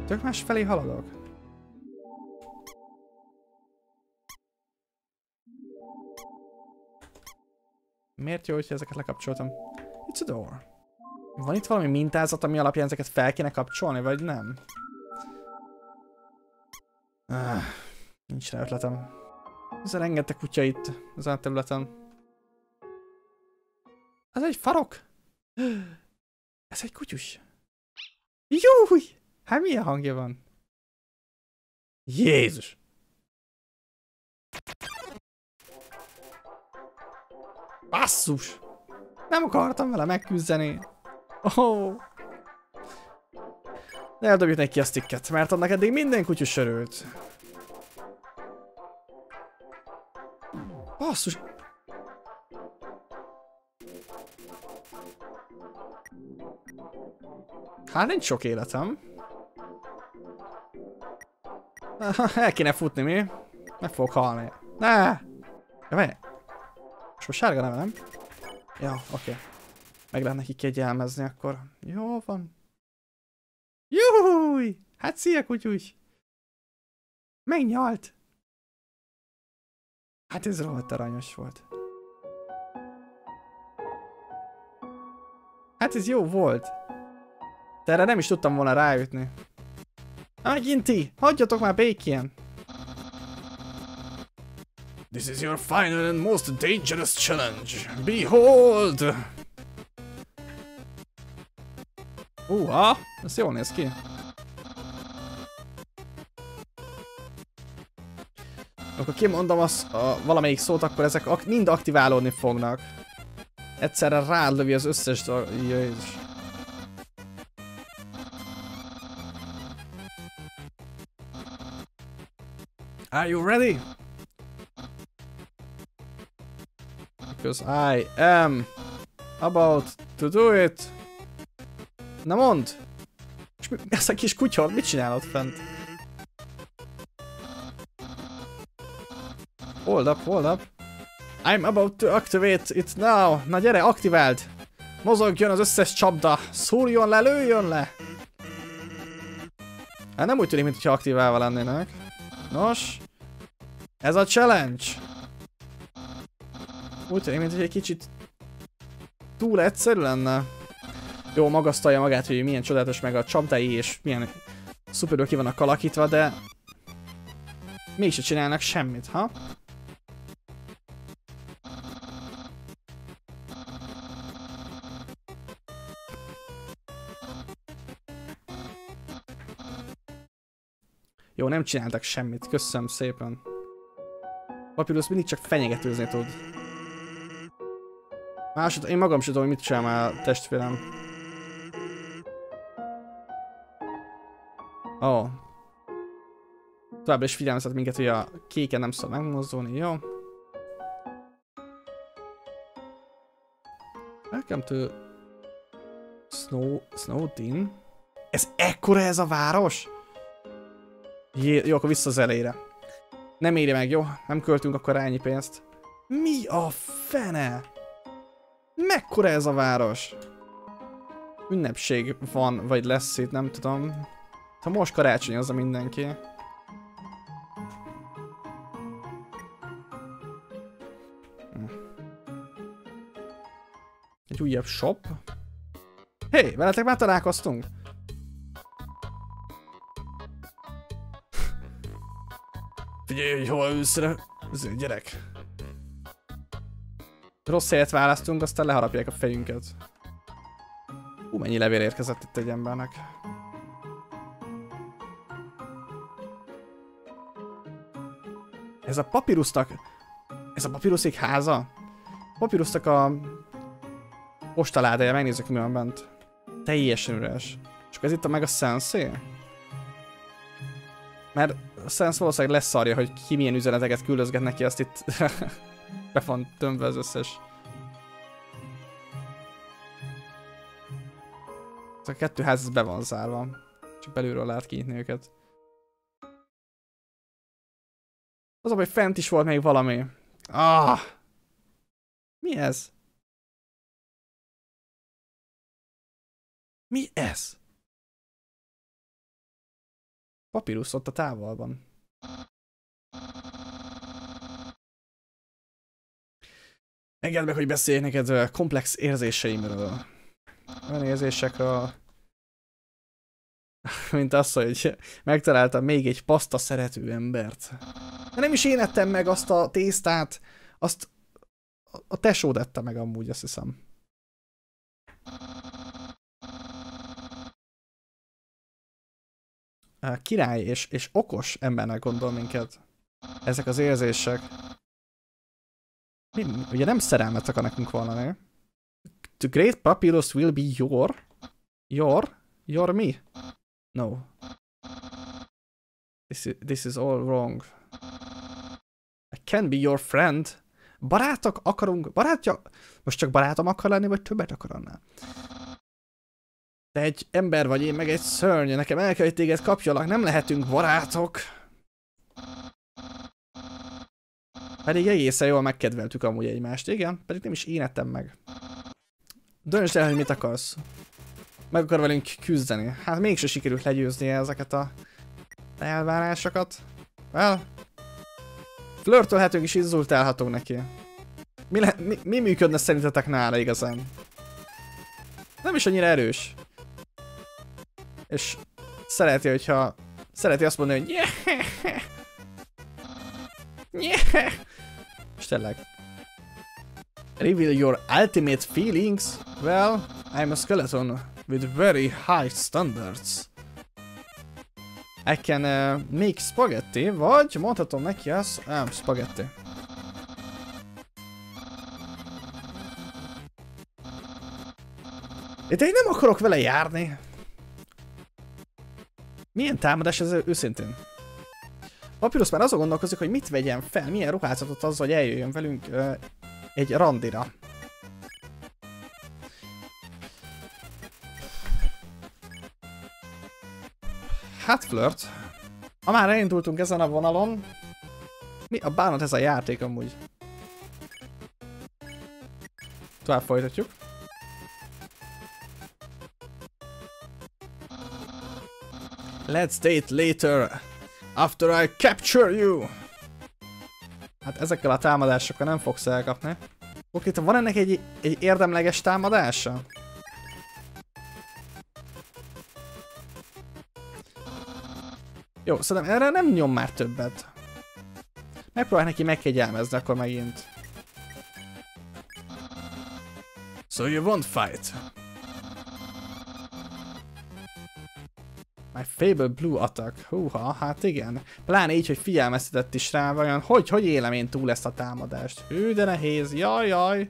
Tök más felé haladok. Miért jó, hogyha ezeket lekapcsoltam? It's a door. Van itt valami mintázat, ami alapján ezeket fel kéne kapcsolni, vagy nem? Nincs rá ötletem. Ez rengeteg kutya itt, ezen a területen. Ez egy farok? Ez egy kutyus. Júj! Hát milyen hangja van? Jézus! Basszus! Nem akartam vele megküzdeni. Oh. De eldobjuk neki a sticket, mert annak eddig minden kutyus örült. Basszus! Hát nincs sok életem. El kéne futni, mi? Meg fogok halni. Ne! Ja, várj! És most sárga neve, nem? Ja, oké. Meg lehet neki kegyelmezni akkor. Jó van. Júj! Hát szia, kutyus! Megnyalt! Hát ez rohadt aranyos volt. Hát ez jó volt. De erre nem is tudtam volna rájutni. Na megint ti! Hagyjatok már békén! This is your final and most dangerous challenge. Behold! Ez jól néz ki. Akkor kimondom valamelyik szót, akkor ezek mind aktiválódni fognak. Egyszerre rád lövi az összes dolog. Jézus. Are you ready? Because I am about to do it. Na mondd! És ez a kis kutya, mit csinálod fent? Hold up, hold up. I'm about to activate it now. Na gyere, aktiváld! Mozogjon az összes csapda! Szúrjon le, lőjön le! Hát nem úgy tűnik, mintha aktiválva lennének. Nos, ez a challenge. Úgy tűnik, mintha egy kicsit túl egyszerű lenne. Jó, magasztalja magát, hogy milyen csodálatos meg a csapdái és milyen szuperül ki vannak alakítva, de mégse csinálnak semmit, ha? Jó, nem csináltak semmit, köszönöm szépen. Papyrus mindig csak fenyegetőzni tud. Én magam sem tudom, hogy mit csinál már a testvérem. Oh. Továbbra is figyelmeztet minket, hogy a kéken nem szabad megmozdulni, jó? Welcome to Snowdin. Ez ekkora ez a város? Jó, akkor vissza az elejére. Nem éri meg, jó? Nem költünk akkor ennyi pénzt. Mi a fene? Mekkora ez a város? Ünnepség van, vagy lesz itt, nem tudom. Ha most karácsonyozza mindenki. Egy újabb shop. Hé, veletek már találkoztunk? Figyelj, hogy hova ülsz rá. Gyerek. Rossz helyet választunk, aztán leharapják a fejünket. Mennyi levél érkezett itt egy embernek. Ez a papírusznak... Ez a papíruszék háza? Papírusznak a... postaládája, megnézzük mi van bent. Teljesen üres. És ez itt a meg a Sensei? Mert a Sense valószínűleg leszarja, hogy ki milyen üzeneteket küldözget neki, azt itt be van tömve az összes. Ez a kettő ház ez be van zárva. Csak belülről lehet kinyitni őket. Az a baj, fent is volt még valami. Ah! Mi ez? Mi ez? Papírus ott a távolban. Engedd meg, hogy beszéljek neked komplex érzéseimről. Olyan érzésekről, mint az, hogy megtaláltam még egy paszta szerető embert. De nem is én ettem meg azt a tésztát, azt a tesód ette meg amúgy, azt hiszem. Király és okos embernek gondol minket. Ezek az érzések. Ugye nem szerelmet akar nekünk valami. The great papyrus will be your me? No. This is all wrong. I can be your friend. Barátok akarunk, barátja... Most csak barátom akar lenni, vagy többet akar annál? Te egy ember vagy, én meg egy szörny, nekem el kell, hogy téged kapjalak, nem lehetünk barátok. Pedig egészen jól megkedveltük amúgy egymást, igen, pedig nem is én ettem meg. Döntsd el, hogy mit akarsz. Meg akar velünk küzdeni. Hát mégse sikerült legyőzni ezeket a elvárásokat. Well, flörtölhetünk és inzultálhatunk neki. Mi működne szerintetek nála igazán? Nem is annyira erős. És szereti, hogyha... Szereti azt mondani, hogy és tényleg. Reveal your ultimate feelings? Well, I'm a skeleton with very high standards. I can make spaghetti, vagy mondhatom neki azt, spaghetti. De én nem akarok vele járni. Milyen támadás ez őszintén? Papyrus már azon gondolkozik, hogy mit vegyen fel, milyen ruházatot azzal, hogy eljöjjön velünk egy randira. Hát flirt. Ha már elindultunk ezen a vonalon, mi a bánat ez a játék amúgy? Tovább folytatjuk. Let's date later, after I capture you! Hát ezekkel a támadásokkal nem fogsz elkapni. Oké, van ennek egy érdemleges támadása? Jó, szerintem erre nem nyom már többet. Megpróbálj neki megkegyelmezni akkor megint. So you won't fight. My fabled blue attack. Húha, hát igen. Pláne így, hogy figyelmeztetett is rá, vajon hogy élem én túl ezt a támadást? Hű, de nehéz, jaj.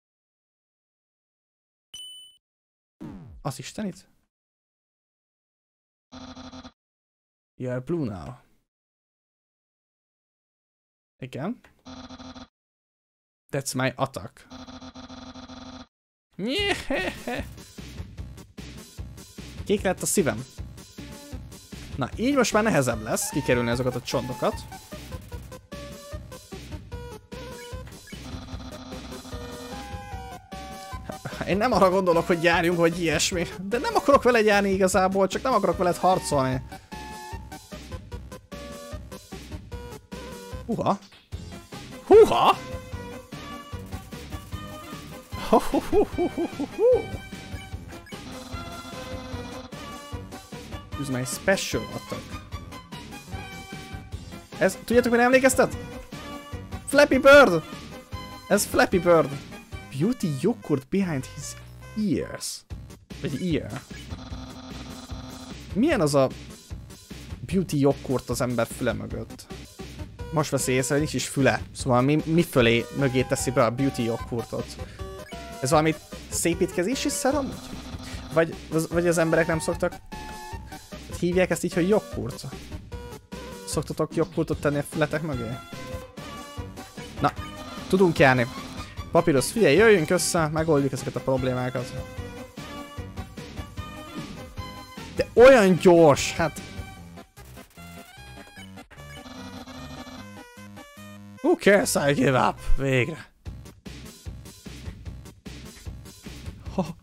Az istenit? You're blue now. Igen. That's my attack. Kék lett a szívem. Na, így most már nehezebb lesz kikerülni azokat a csontokat. Én nem arra gondolok, hogy járjunk, vagy ilyesmi. De nem akarok vele járni igazából, csak nem akarok veled harcolni. Húha! Húha! Use my special attack. Ez, tudjátok, mire emlékeztet? Flappy Bird! Ez Flappy Bird. Beauty yogurt behind his ears. Vagy ear. Milyen az a beauty joghurt az ember füle mögött? Most veszi észre, hogy nincs is füle. Szóval mi fölé mögé teszi be a beauty joghurtot? Ez valami szépítkezési szer amúgy? Vagy az emberek nem szoktak... Hívják ezt így, hogy joghurt? Szoktatok joghurtot tenni a fületek mögé? Na, tudunk járni. Papyrus, figyelj, jöjjünk össze, megoldjuk ezeket a problémákat. De olyan gyors, hát... Who cares, I give up? Végre.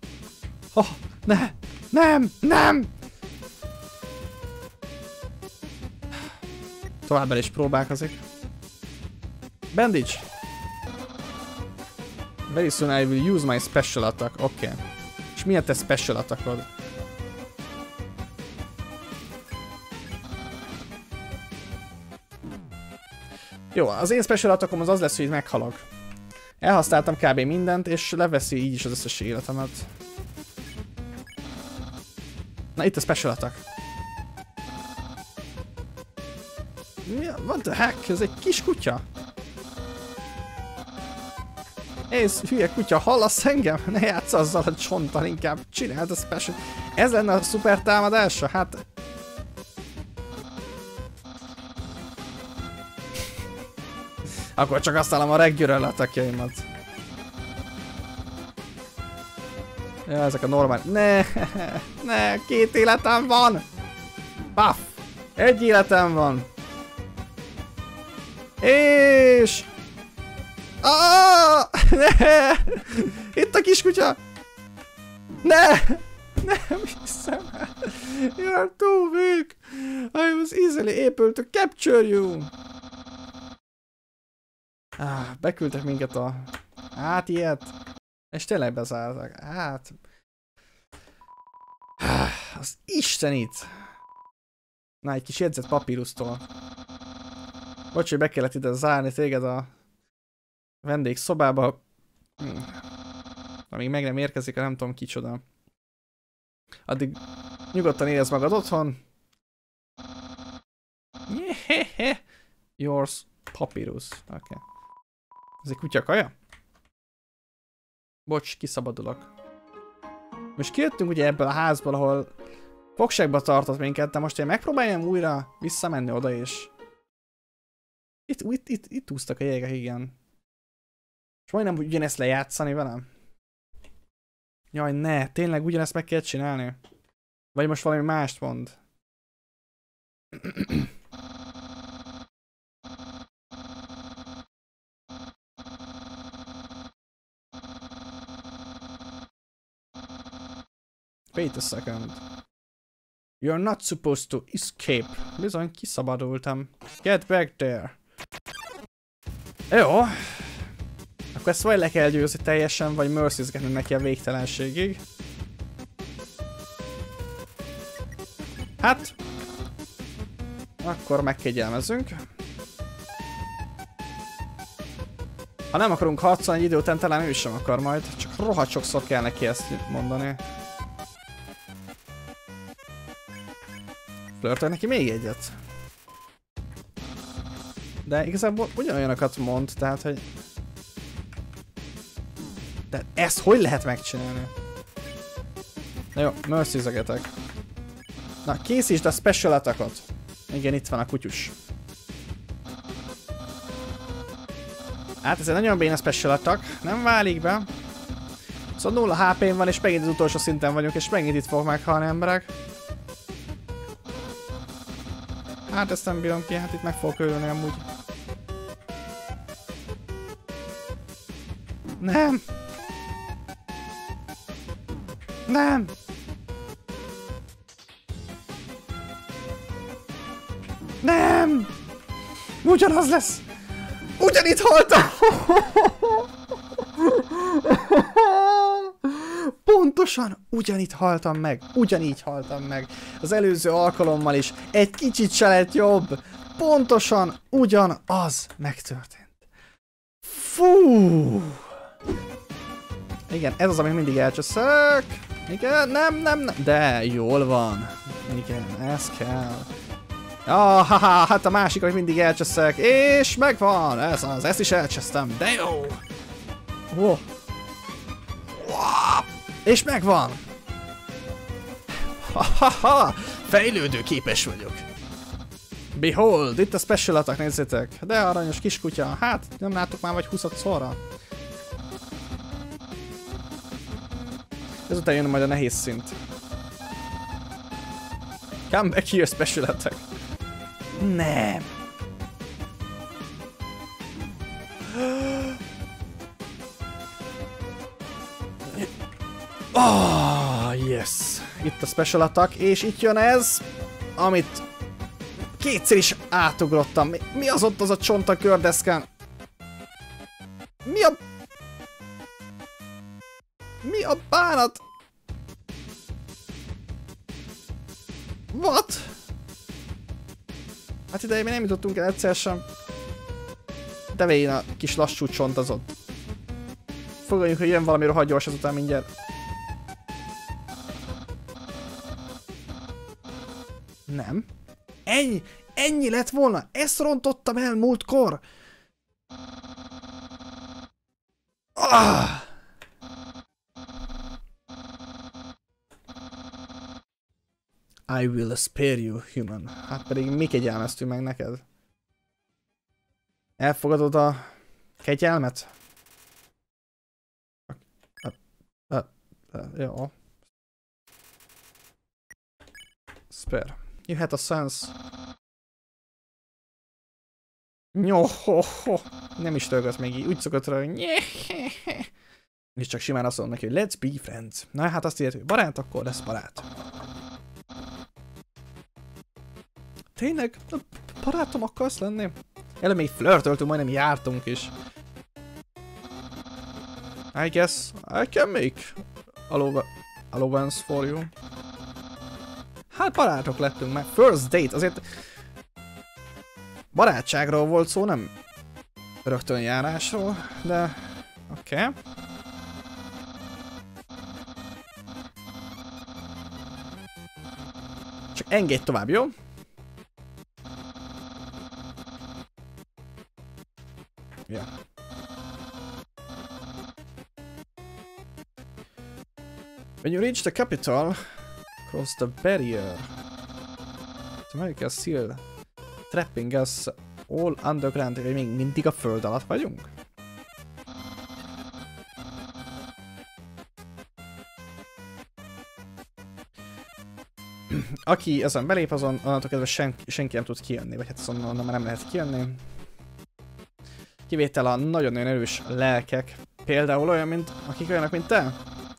Nem! Továbbá is próbálkozik. Bandage! Very soon I will use my special attack. Oké. Okay. És mi a te special attackod? Jó, az én special attackom az lesz, hogy meghalok. Elhasználtam kb. Mindent, és leveszi így is az összes életemet. Na, itt a special attack. What the heck? Ez egy kis kutya? Ez hülye kutya, hallasz engem? Ne játsz azzal a csonttal, inkább csináld a special. Ez lenne a szuper támadása? Hát... Akkor csak használom a regular attackjaimat. Ja, ezek a normál... Ne, 2 életem van! Puff! 1 életem van! És... Ne! Itt a kiskutya! Ne! Nem hiszem el! You are too weak! I was easily able to capture you! Beküldtek minket a... ilyet. És tényleg bezártak. Az istenit! Na, egy kis jegyzet papírusztól. Bocs, hogy be kellett ide zárni téged a vendégszobába. Amíg meg nem érkezik, nem tudom kicsoda. Addig nyugodtan érezd magad otthon. Yours papírus. Oké. Okay. Ez egy kutyakaja? Bocs, kiszabadulok. Most kijöttünk ugye ebből a házból, ahol fogságba tartott minket, de most én megpróbáljam újra visszamenni oda és... Itt úsztak a jégek, igen. És majdnem ugyanezt lejátszani velem. Jaj, ne, tényleg ugyanezt meg kell csinálni? Vagy most valami mást mond? Wait a second. You're not supposed to escape. Bizony, kiszabadultam. Get back there. Jó. Akkor ezt vagy le kell győzni teljesen, vagy mercyzgetni neki a végtelenségig. Hát. Akkor megkegyelmezünk. Ha nem akarunk harcolni egy idő után, talán ő sem akar majd. Csak rohadt sokszor kell neki ezt mondani. Flörtölj neki még egyet. De igazából ugyanolyanokat mond, tehát hogy... De ezt hogy lehet megcsinálni? Na jó, mercyzegetek. Na, készítsd a special attackot. Igen, itt van a kutyus. Hát ez egy nagyon béna special attack, nem válik be. Szóval 0 HP-n van, és megint az utolsó szinten vagyunk, és megint itt fog meghalni emberek. Hát ezt nem bírom ki, hát itt meg fogok ölni amúgy. Nem! Nem! Nem! Ugyanaz lesz! Ugyanitt haltam! Pontosan ugyanitt haltam meg, ugyanígy haltam meg. Az előző alkalommal is egy kicsit se lett jobb. Pontosan ugyanaz megtörtént. Fú! Igen, ez az, amit mindig elcseszek. Igen, nem. De jól van. Igen, ez kell. Haha, hát a másik, amit mindig elcseszek. És megvan! Ez az, ezt is elcsesztem. De jó! Wow. És megvan! Hahaha! Fejlődő képes vagyok. Behold, itt a special attack, nézzétek. De aranyos kiskutya. Hát, nem láttuk már vagy 20-szorra. Ezután jön majd a nehéz szint. Come back here, special attack. Nem. Yes. Itt a special attack, és itt jön ez, amit Kétszer is átugrottam. Mi az ott az a csont a kördeszkán? Mi a bánat? What? Hát ideje mi nem jutottunk el egyszer sem. De végén a kis lassú csont az ott. Fogadjunk, hogy jön valami rohadt gyors ezután mindjárt. Nem. Ennyi lett volna. Ezt rontottam el múltkor. Ah! I will spare you, human. Hát pedig mi kegyelmeztünk meg neked? Elfogadod a kegyelmet? Jó. Spare. You had a sense. Nyó, nem is törgött még így. Úgy szokott rá, hogy és csak simán azt mondom neki, hogy let's be friends. Na hát azt írja, hogy barát, akkor lesz barát. Tényleg? Barátom akarsz lenni? Előbb még flörtöltünk, majdnem jártunk is. I guess I can make allowance for you. Hát barátok lettünk meg. First date, azért barátságról volt szó, nem rögtön járásról, de oké. Okay. Csak engedj tovább, jó? Yeah. When you reach the capital, cross the barrier. The American seal trapping us all underground. Még mindig a föld alatt vagyunk? Aki ezen belép, onnantól kezdve senki nem tud kijönni, vagy hát azonnal már nem lehet kijönni. Kivétel a nagyon-nagyon erős lelkek, például olyan, mint akik olyanok, mint te.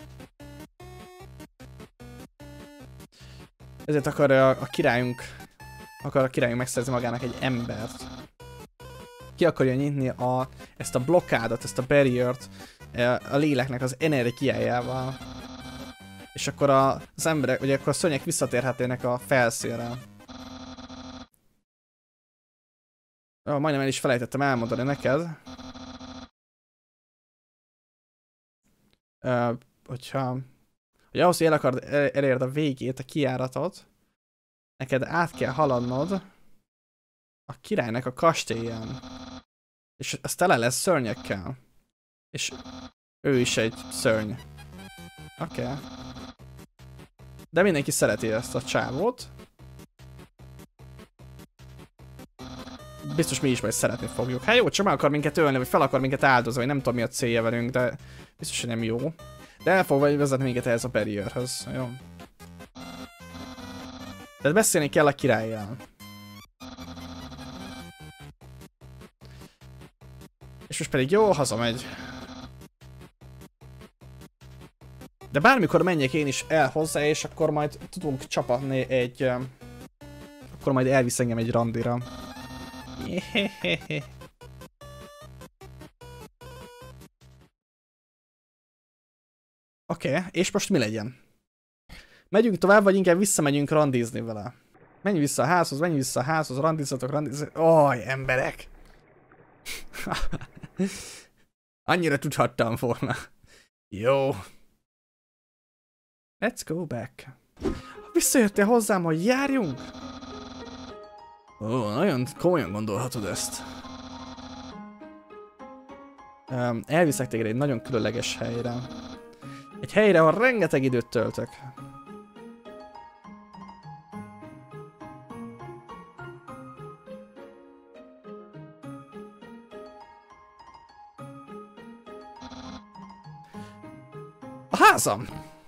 Ezért akar a királyunk megszerzni magának egy embert. Ki akarja nyitni ezt a blokkádot, ezt a barriert a léleknek az energiájával. És akkor az emberek, ugye akkor a szörnyek visszatérhetnének a felszínre. Majdnem el is felejtettem elmondani neked. Hogy ahhoz, hogy el akard elérd a végét, a kijáratot, neked át kell haladnod a királynak a kastélyán. És az tele lesz szörnyekkel. És ő is egy szörny. Oké. Okay. De mindenki szereti ezt a csávót. Biztos mi is majd szeretni fogjuk. Hát jó, csak meg akar minket ölni, vagy fel akar minket áldozni, vagy nem tudom mi a célja velünk, de biztos, hogy nem jó. De el fog vezetni minket ehhez a barrierhöz, jó? Tehát beszélni kell a királlyal. És most pedig jó, hazamegy. De bármikor menjek én is el hozzá, és akkor majd tudunk csapatni egy... akkor majd elvisz engem egy randira. Oké, és most mi legyen? Megyünk tovább, vagy inkább visszamegyünk randizni vele? Menj vissza a házhoz, randizzatok. Oj, emberek! Annyira tudhattam volna. Jó. Let's go back. Visszajöttél hozzám, hogy járjunk? Ó, nagyon komolyan gondolhatod ezt. Elviszek téged egy nagyon különleges helyre. Egy helyre, ahol rengeteg időt töltök. A házam!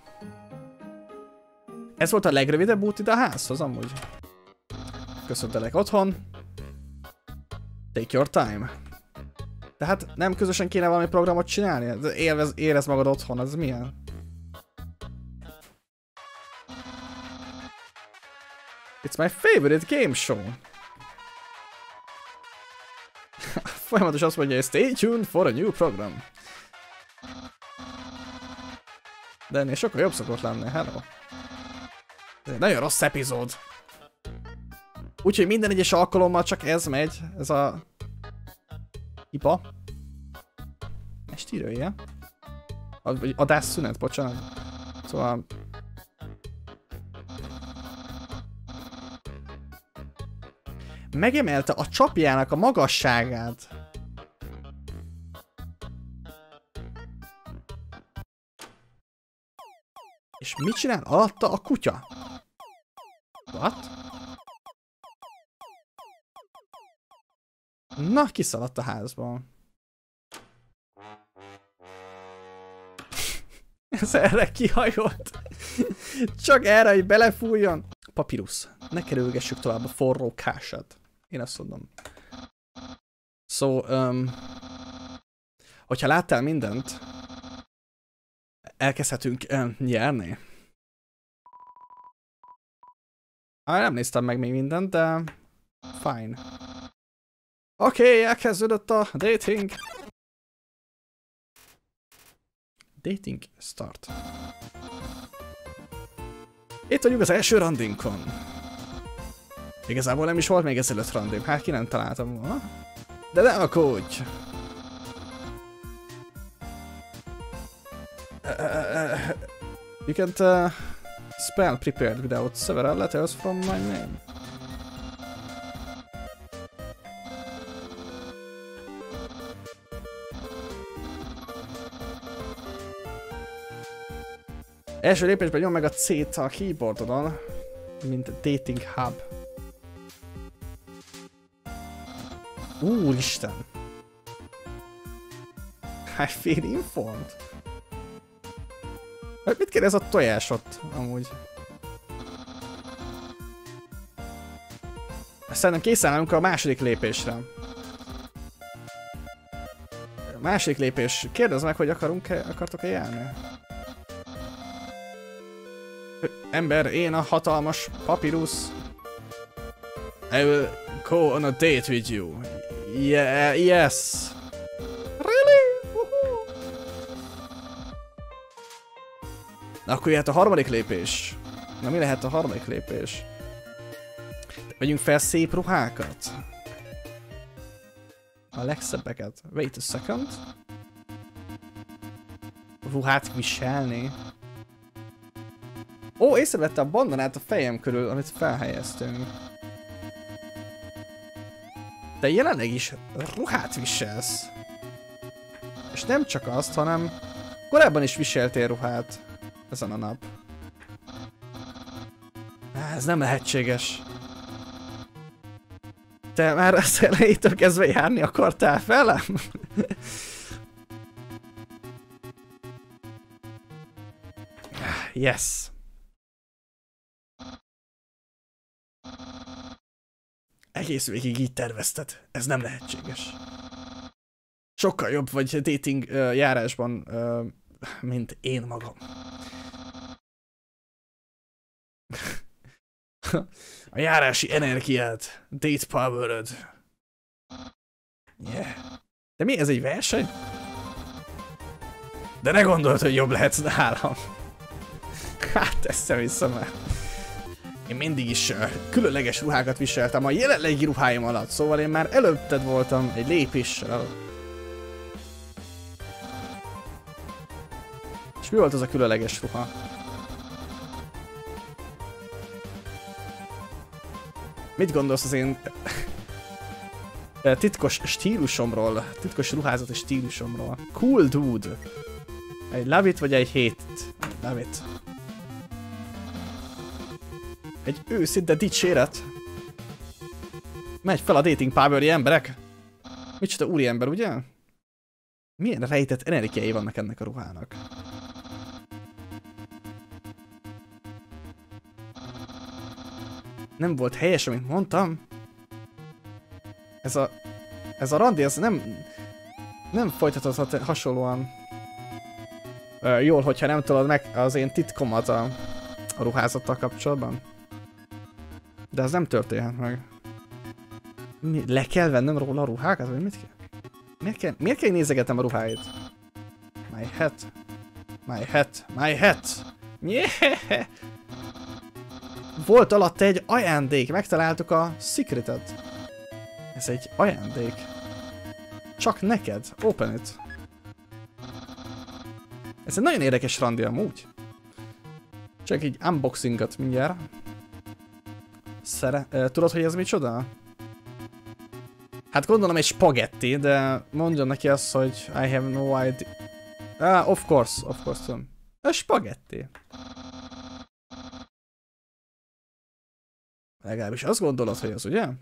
Ez volt a legrövidebb út ide a házhoz, amúgy. Köszöntelek otthon. Take your time. Tehát nem közösen kéne valami programot csinálni? Érezd magad otthon, ez milyen? It's my favorite game show. Folyamatosan azt mondja, hogy stay tuned for a new program. De ennél sokkal jobb szokott lenni, hello. Ez egy nagyon rossz epizód. Úgyhogy minden egyes alkalommal csak ez megy, ez a... hiba. Estírője. Vagy adásszünet, bocsánat. Szóval... megemelte a csapjának a magasságát. És mit csinál alatta a kutya? What? Na, kiszaladt a házból. Ez erre kihajolt. Csak erre, hogy belefújjon. Papírus. Ne kerülgessük tovább a forró kását. Én azt mondom. hogyha láttál mindent, elkezdhetünk nyerni. Nem néztem meg még mindent, de fine. Oké, elkezdődött a dating. Dating start. Itt vagyunk az első randinkon. Igazából nem is volt még ezelőtt randim, hát ki nem találtam volna. De nem aggódj! You can't spell prepared without several letters from my name. Első lépésben nyom meg a C-t a keyboardodon, mint a dating hub. Úristen! I feel informed. Mit kérdez a tojásot, amúgy? Szerintem készen állunk a második lépésre. A második lépés. Kérdezd meg, hogy akartok-e járni? Ember, én a hatalmas papírus. I will go on a date with you. Yeah, yes. Really? Na, akkor jöhet a harmadik lépés. Na, mi lehet a harmadik lépés? Vegyünk fel szép ruhákat. A legszebbeket. Wait a second. Ruhát viselni. Ó, észrevette a bandonát a fejem körül, amit felhelyeztünk. De jelenleg is ruhát viselsz. És nem csak azt, hanem korábban is viseltél ruhát ezen a nap. Ez nem lehetséges. Te már az elejétől kezdve járni akartál velem? Yes. Egész végig így tervezted. Ez nem lehetséges. Sokkal jobb vagy dating járásban, mint én magam. A járási energiát, date power-öd. Yeah. De mi ez, egy verseny? De ne gondold, hogy jobb lehetsz nálam. Hát teszem vissza már. Én mindig is különleges ruhákat viseltem a jelenlegi ruháim alatt, szóval én már előtted voltam egy lépéssel. És mi volt az a különleges ruha? Mit gondolsz az én titkos stílusomról, titkos ruházati stílusomról? Cool dude. I love it, vagy I hate it? I love it. Egy őszinte dicséret. Megy fel a dating power-i emberek. Micsoda úriember, ugye? Milyen rejtett energiái vannak ennek a ruhának? Nem volt helyes, amit mondtam. Ez a randi, ez nem folytathat hasonlóan jól, hogyha nem tudod meg az én titkomat a ruházattal kapcsolatban. De ez nem történhet meg. Le kell vennem róla a ruhákat, vagy mit kell? Miért kell nézegetem a ruháit? My hat. My hat. My hat. Yeah. Volt alatta egy ajándék. Megtaláltuk a secretet. Ez egy ajándék. Csak neked. Open it. Ez egy nagyon érdekes randi amúgy. Csak egy unboxingot mindjárt. Tudod, hogy ez micsoda? Hát gondolom egy spagetti, de mondjon neki azt, hogy I have no idea. Of course tudom. A spagetti. Legalábbis azt gondolod, hogy az, ugye?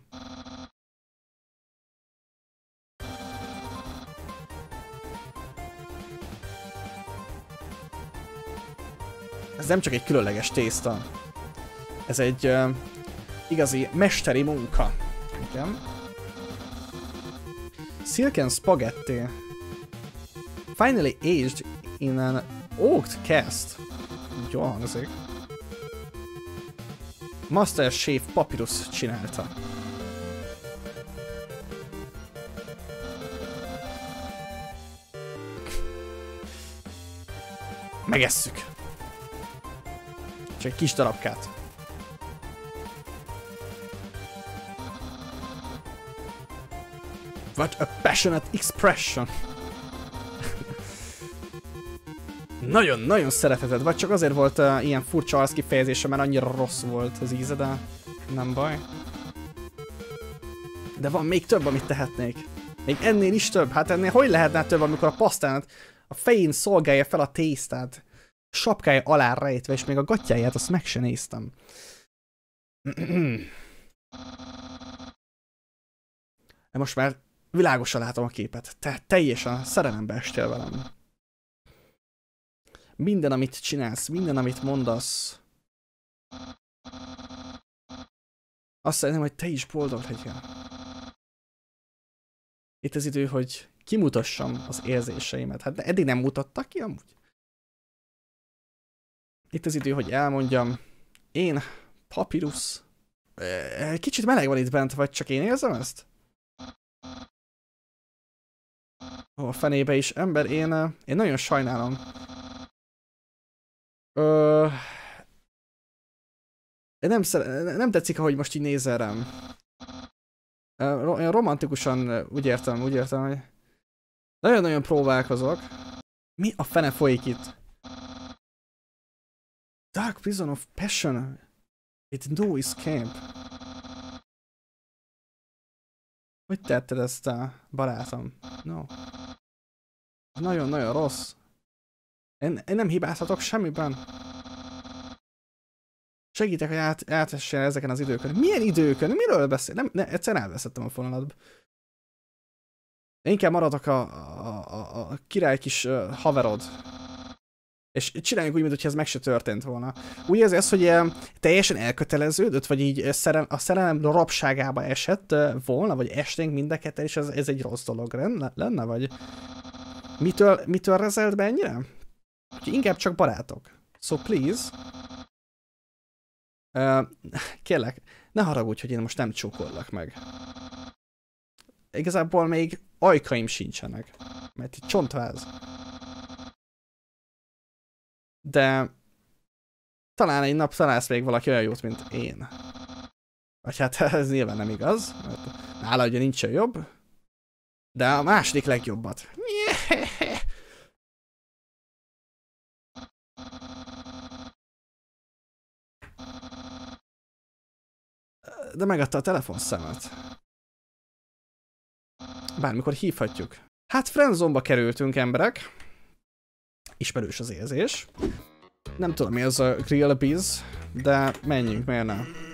Ez nem csak egy különleges tészta. Ez egy igazi mesteri munka. Igen. Silken spaghetti. Finally aged in an oaked cast. Jól hangzik. Master Chef Papyrus csinálta. Megesszük. Csak egy kis darabkát. What a passionate expression. Nagyon szereteted, vagy csak azért volt ilyen furcsa arckifejezése, mert annyira rossz volt az íze, de nem baj. De van még több, amit tehetnék. Még ennél is több. Hát ennél hogy lehetne több, amikor a pasztánat a fején szolgálja fel a tésztát. A sapkája alá rejtve, és még a gatyáját azt meg se néztem. De most már világosan látom a képet. Te teljesen szerelembe estél velem. Minden, amit csinálsz, minden, amit mondasz. Azt szeretném, hogy te is boldog legyél. Itt az idő, hogy kimutassam az érzéseimet. Hát de eddig nem mutattak ki amúgy. Itt az idő, hogy elmondjam. Én, Papyrus. Kicsit meleg van itt bent, vagy csak én érzem ezt? Ó, a fenébe is. Ember, én nagyon sajnálom. Nem tetszik, ahogy most így nézel rám. Romantikusan úgy értem, hogy nagyon-nagyon próbálkozok. Mi a fene folyik itt? Dark prison of passion. It no escape. Hogy tetted ezt a barátom? No. Nagyon-nagyon rossz. Én nem hibázhatok semmiben. Segítek, hogy átessen ezeken az időkön. Milyen időkön? Miről beszél? Egyszerűen elveszettem a fonalatba. Inkább maradok a király kis haverod. És csináljunk úgy, mintha ez meg se történt volna. Úgy érzi ez, hogy teljesen elköteleződött, vagy így a szerelem rabságába esett volna, vagy esténk mind a ketten, és ez egy rossz dolog lenne, vagy mitől rezelt be ennyire? Úgyhogy inkább csak barátok. So please. Kérlek, ne haragudj, hogy én most nem csókollak meg. Igazából még ajkaim sincsenek, mert itt csontváz. De talán egy nap találsz még valaki olyan jót, mint én. Vagy hát ez nyilván nem igaz, mert nála ugye nincsen jobb. De a második legjobbat. De megadta a telefonszemet. Bármikor hívhatjuk. Hát friendzone-ba kerültünk, emberek. Ismerős az érzés. Nem tudom, mi az a grill biz, de menjünk, miért nem?